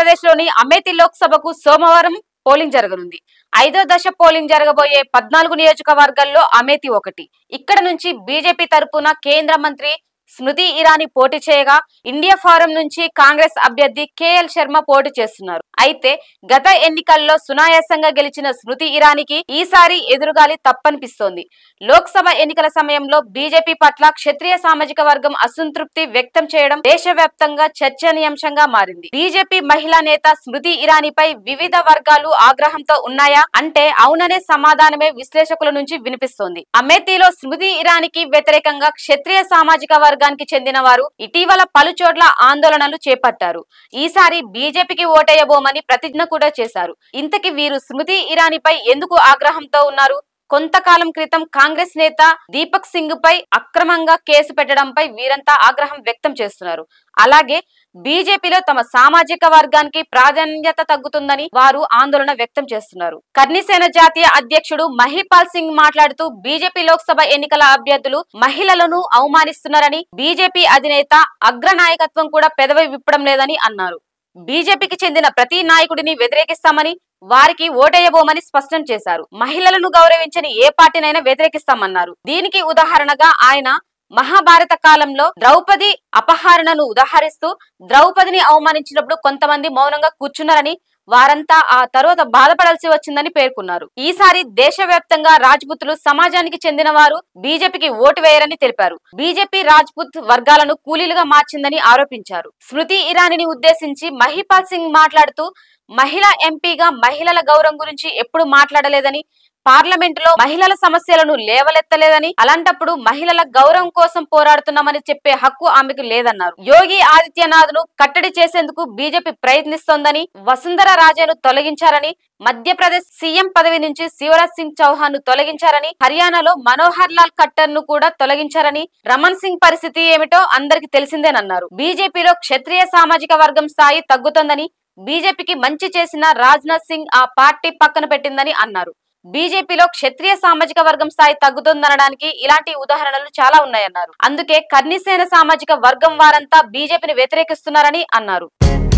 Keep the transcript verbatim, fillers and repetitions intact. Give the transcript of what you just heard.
ప్రదేశ్లోని అమేథీ లోక్సభకు సోమవారం పోలింగ్ జరగనుంది. ఐదో దశ పోలింగ్ జరగబోయే పద్నాలుగు నియోజకవర్గాల్లో అమేథీ ఒకటి. ఇక్కడ నుంచి బీజేపీ తరపున కేంద్ర మంత్రి స్మృతి ఇరానీ పోటీ చేయగా, ఇండియా ఫారం నుంచి కాంగ్రెస్ అభ్యర్థి కేఎల్ శర్మ పోటీ చేస్తున్నారు. అయితే గత ఎన్నికల్లో సునాయాసంగా గెలిచిన స్మృతి ఇరానీకి ఈసారి ఎదురుగాలి తప్పనిపిస్తోంది. లోక్సభ ఎన్నికల సమయంలో బీజేపీ పట్ల క్షత్రియ సామాజిక వర్గం అసంతృప్తి వ్యక్తం చేయడం దేశవ్యాప్తంగా చర్చనీయాంశంగా మారింది. బీజేపీ మహిళా నేత స్మృతి ఇరానీపై వివిధ వర్గాలు ఆగ్రహంతో ఉన్నాయా అంటే అవుననే సమాధానమే విశ్లేషకుల నుంచి వినిపిస్తోంది. అమేథీలో స్మృతి ఇరానీకి వ్యతిరేకంగా క్షత్రియ సామాజిక వర్గానికి చెందిన వారు ఇటీవల పలుచోట్ల ఆందోళనలు చేపట్టారు. ఈసారి బీజేపీకి ఓటేయబోమని ప్రతిజ్ఞ కూడా చేశారు. ఇంతకీ వీరు స్మృతి ఇరానీపై ఎందుకు ఆగ్రహంతో ఉన్నారు? కొంతకాలం క్రితం కాంగ్రెస్ నేత దీపక్ సింగ్ పై అక్రమంగా కేసు పెట్టడంపై వీరంతా ఆగ్రహం వ్యక్తం చేస్తున్నారు. అలాగే బీజేపీలో తమ సామాజిక వర్గానికి ప్రాధాన్యత తగ్గుతుందని వారు ఆందోళన వ్యక్తం చేస్తున్నారు. కర్ణిసేన జాతీయ అధ్యక్షుడు మహిపాల్ సింగ్ మాట్లాడుతూ బీజేపీ లోక్సభ ఎన్నికల అభ్యర్థులు మహిళలను అవమానిస్తున్నారని, బీజేపీ అధినేత అగ్రనాయకత్వం కూడా పెదవి విప్పడం లేదని అన్నారు. బీజేపీకి చెందిన ప్రతి నాయకుడిని వ్యతిరేకిస్తామని, వారికి ఓటేయబోమని స్పష్టం చేశారు. మహిళలను గౌరవించని ఏ పార్టీనైనా వ్యతిరేకిస్తామన్నారు. దీనికి ఉదాహరణగా ఆయన మహాభారత కాలంలో ద్రౌపది అపహరణను ఉదాహరిస్తూ ద్రౌపదిని అవమానించినప్పుడు కొంతమంది మౌనంగా కూర్చున్నారని, వారంతా ఆ తర్వాత బాధపడాల్సి వచ్చిందని పేర్కొన్నారు. ఈసారి దేశవ్యాప్తంగా రాజ్పుతులు సమాజానికి చెందిన వారు బీజేపీకి ఓటు వేయరని తెలిపారు. బీజేపీ రాజ్పుత్ వర్గాలను కూలీలుగా మార్చిందని ఆరోపించారు. స్మృతి ఇరానీని ఉద్దేశించి మహిపాల్ సింగ్ మాట్లాడుతూ, మహిళా ఎంపీగా మహిళల గౌరవం గురించి ఎప్పుడు మాట్లాడలేదని, పార్లమెంటులో మహిళల సమస్యలను లేవలెత్తలేదని, అలాంటప్పుడు మహిళల గౌరవం కోసం పోరాడుతున్నామని చెప్పే హక్కు ఆమెకు లేదన్నారు. యోగి ఆదిత్యనాథ్ ను కట్టడి చేసేందుకు బీజేపీ ప్రయత్నిస్తోందని, వసుంధర రాజేను తొలగించారని, మధ్యప్రదేశ్ సీఎం పదవి నుంచి శివరాజ్ సింగ్ చౌహాన్ ను తొలగించారని, హర్యానాలో మనోహర్ లాల్ ఖట్టర్ ను కూడా తొలగించారని, రమణ్ సింగ్ పరిస్థితి ఏమిటో అందరికి తెలిసిందేనన్నారు. బీజేపీలో క్షత్రియ సామాజిక వర్గం స్థాయి తగ్గుతోందని, బీజేపీకి మంచి చేసిన రాజ్నాథ్ సింగ్ ఆ పార్టీ పక్కన పెట్టిందని అన్నారు. బీజేపీలో క్షత్రియ సామాజిక వర్గం స్థాయి తగ్గుతుందనడానికి ఇలాంటి ఉదాహరణలు చాలా ఉన్నాయన్నారు. అందుకే కర్ణిసేన సామాజిక వర్గం వారంతా బీజేపీని వ్యతిరేకిస్తున్నారని అన్నారు.